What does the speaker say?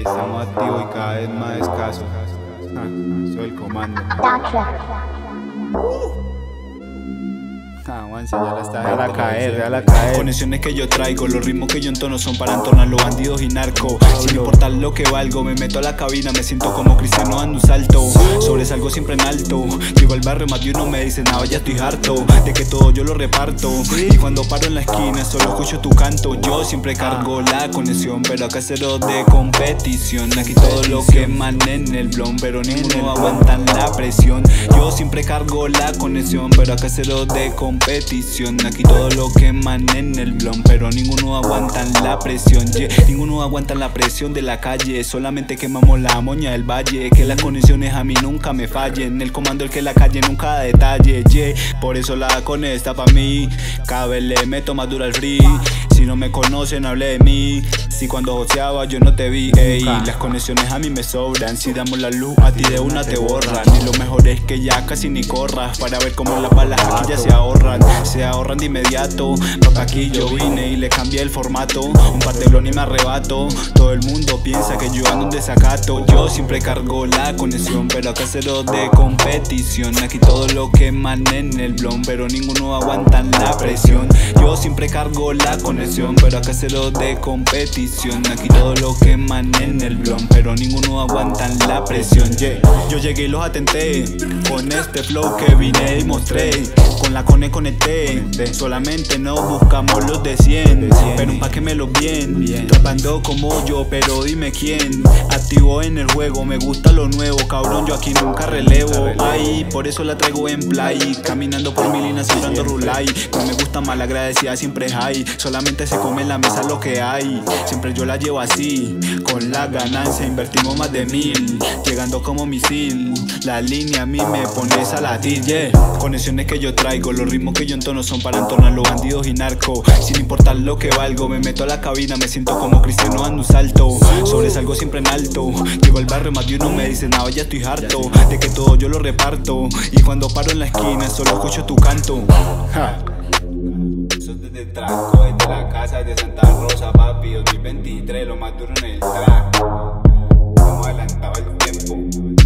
estamos activos y cada vez más escasos. Soy el comando. Avance, ya la está dejando caer, déjala caer. Conexiones que yo traigo, los ritmos que yo entono son para entonar los bandidos y narcos. Sin importar lo que valgo, me meto a la cabina, me siento como Cristiano dando un salto. Sobresalgo siempre en alto, llego al barrio, más de uno me dice, nada, ya estoy harto de que todo yo lo reparto. Y cuando paro en la esquina, solo escucho tu canto. Yo siempre cargo la conexión, pero acá cero de competición. Aquí todo lo que emana en el blon, pero ninguno aguantan la presión. Yo siempre cargo la conexión, pero acá cero de competición. Aquí todo lo que emana en el blon, pero ninguno aguantan la presión. Ninguno aguantan la presión de la calle, solamente quemamos la moña del valle. Que las conexiones a mí nunca me fallen, el comando el que la calle nunca da detalle. Por eso la cone está pa' mí, cada vez le meto más dura al free. Si no me conocen, hable de mí. Si cuando joseaba yo no te vi, ey. Las conexiones a mí me sobran. Si damos la luz, a ti de una te borran. Y lo mejor es que ya casi ni corras, para ver cómo las balas aquí ya se ahorran de inmediato. Papá, aquí yo vine y le cambié el formato. Un partelón y me arrebato. Todo el mundo piensa que yo ando en desacato. Yo siempre cargo la conexión, pero acá cero de competición. Aquí todo lo que emana en el blon, pero ninguno aguantan la presión. Yo siempre cargo la conexión, pero acá cero de competición. Aquí todo lo que emana en el blon, pero ninguno aguantan la presión. Yo llegué y los atenté con este flow que vine y mostré. Con la cone conecté, solamente no buscamos los de 100, pero pa' que me los bien. Trapando como yo, pero dime quién. Activo en el juego, me gusta lo nuevo, cabrón, yo aquí nunca relevo. Ay, por eso la traigo en play, caminando por mi línea siempre ando rulay. No me gusta mal agradecida, siempre es high. Solamente se come en la mesa lo que hay. Siempre yo la llevo así, con la ganancia invertimos más de 1000. Llegando como misil, la línea a mí me pones a latir, Conexiones que yo traigo, los ritmos que yo entono son para entonar los bandidos y narcos. Sin importar lo que valgo, me meto a la cabina, me siento como Cristiano dando un salto. Sobresalgo siempre en alto, llego al barrio, más de uno me dice, nada, ya estoy harto de que todo yo lo reparto. Y cuando paro en la esquina, solo escucho tu canto. Eso es desde Tranco, desde la casa de Santa Rosa, papi. 2023, lo más duro en el track. Estamos adelantados al tiempo.